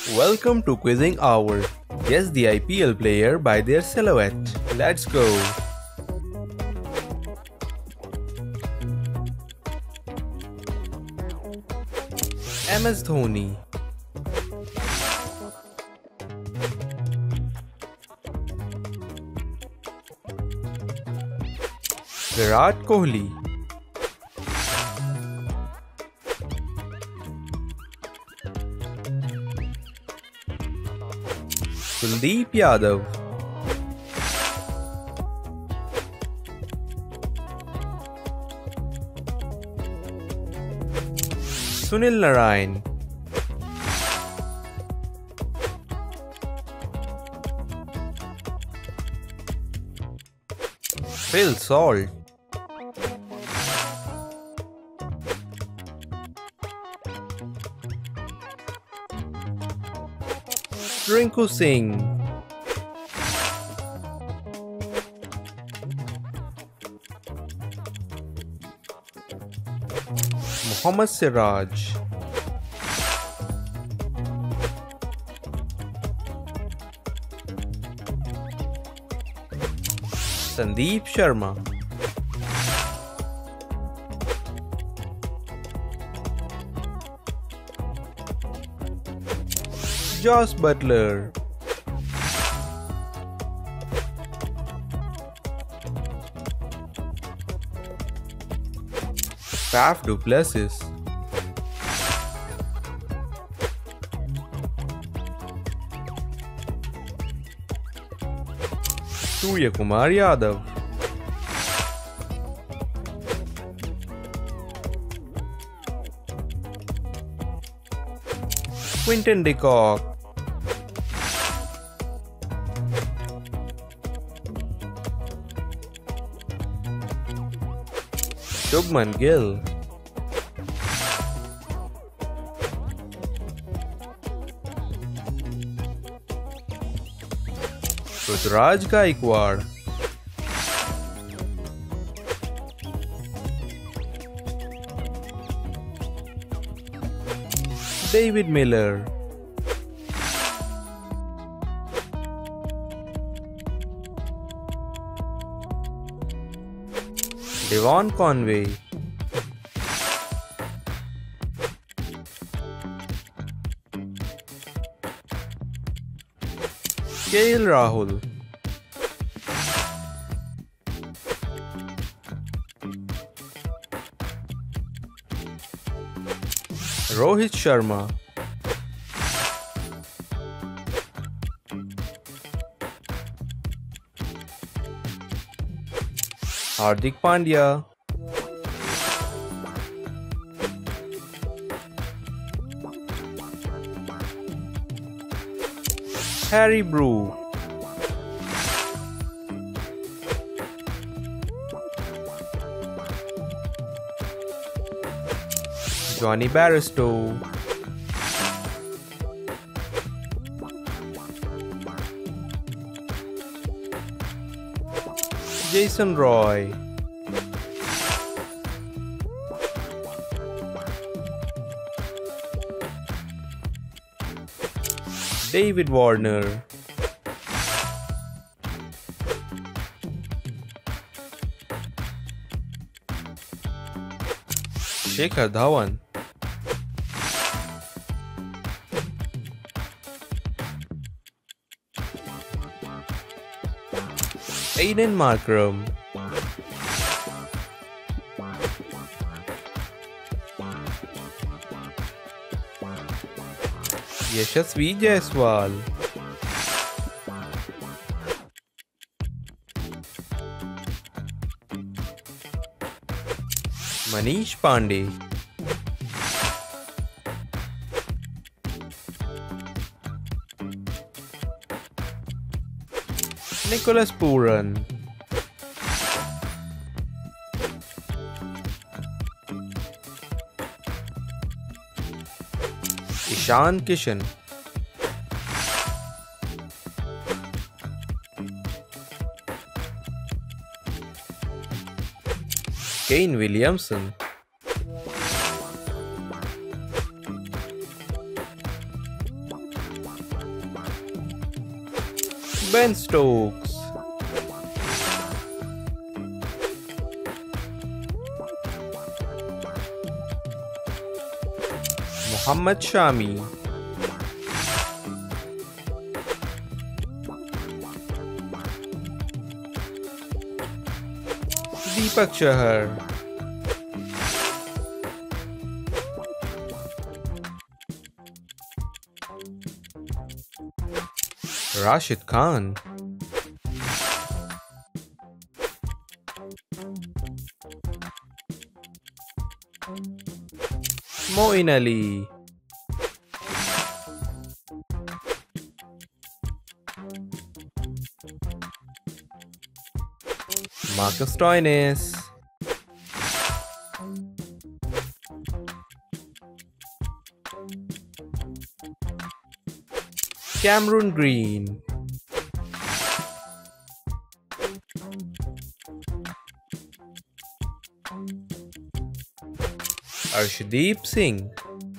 Welcome to Quizzing Hour. Guess the IPL player by their silhouette. Let's go. MS Dhoni. Virat Kohli. Kuldeep Yadav. Sunil Narine. Phil Salt. Rinku Singh. Mohammad Siraj. Sandeep Sharma. Josh Butler. Faf du Plessis. Surya Kumar Yadav. Quinton de Kock. Shubman Gill. Ruturaj Gaikwad. David Miller. Devon Conway. KL Rahul. Rohit Sharma. Hardik Pandya. Harry Brew. Johnny Barristow. Jason Roy. David Warner. Shikhar Dhawan. Aiden Markram. Yashasvi Jaiswal. Manish Pandey. Nicholas Pooran. Ishan Kishan. Kane Williamson. Ben Stokes. Mohammad Shami. Deepak Chahar. Rashid Khan. Moeen Ali. Marcus Stoinis. Cameron Green. Arshdeep Singh.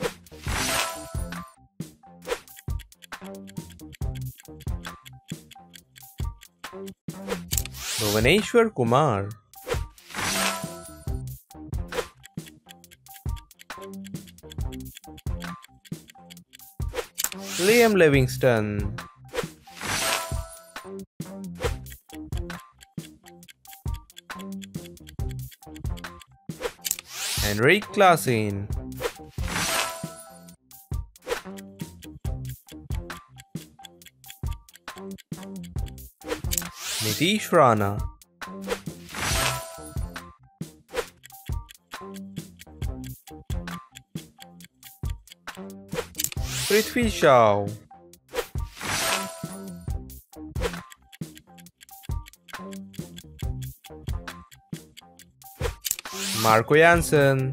Bhuvaneshwar Kumar. Liam Livingston. Henrik Klassen. Nitish Rana. Prithvi Shaw. Marco Jansen.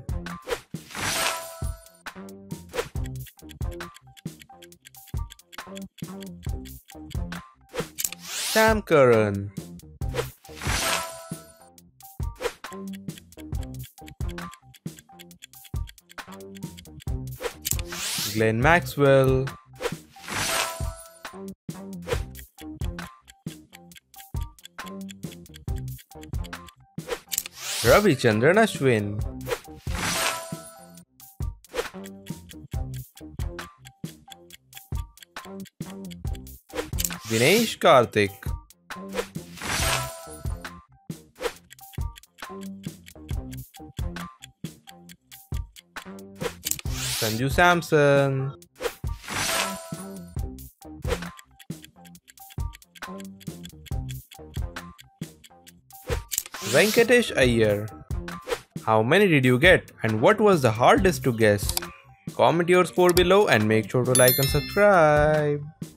Sam Curran. Glenn Maxwell. Ravichandran Ashwin. Dinesh Karthik. Sanju Samson. Venkatesh Iyer. How many did you get and what was the hardest to guess? Comment your score below and make sure to like and subscribe.